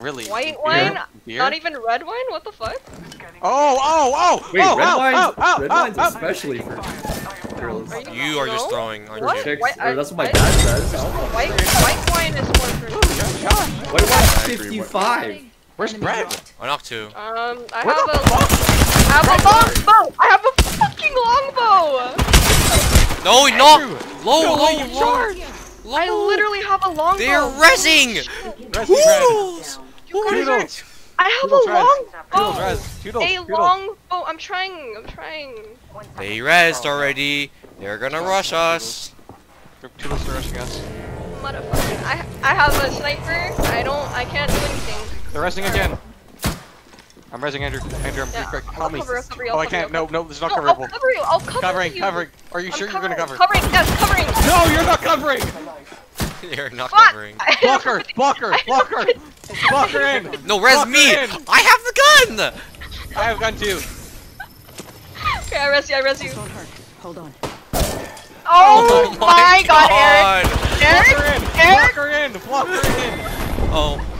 Really? White wine? Beer? Not even red wine? What the fuck? Oh! Wait, oh, red wine's especially for girls. You are just throwing, aren't What? you? Chicks, White- or that's what my what? dad says. I don't know. White wine is more for. White wine's 55. Where's Brad? I knocked 2. I What have the a longbow! I have a fucking longbow! No, he knocked! Low, you low, charge! low! I literally have a longbow! They're rezzing! Toodles! You guys Toodles! are... I have Toodles, a Toodles, longbow! Toodles, A longbow! I'm trying! They rezzed already. They're gonna rush us. Toodles are rushing us. Motherfucker. I have a sniper. I can't do anything. They're resting again. I'm resing Andrew. Andrew, I'm Yeah, quick. I'll Help me. cover you, Oh, I can't. No, this is not No, coverable. I'll cover you! I'll cover Covering, you! covering. Are you sure you're gonna cover? Covering, yes, covering! No, you're not covering! You're not Fuck! covering. Block her in! No, res Block me! her in. I have the gun! I have gun too. Okay, I res you. Hold on. Oh, my god, Eric! Block her in! Block her in! Block her in! Oh.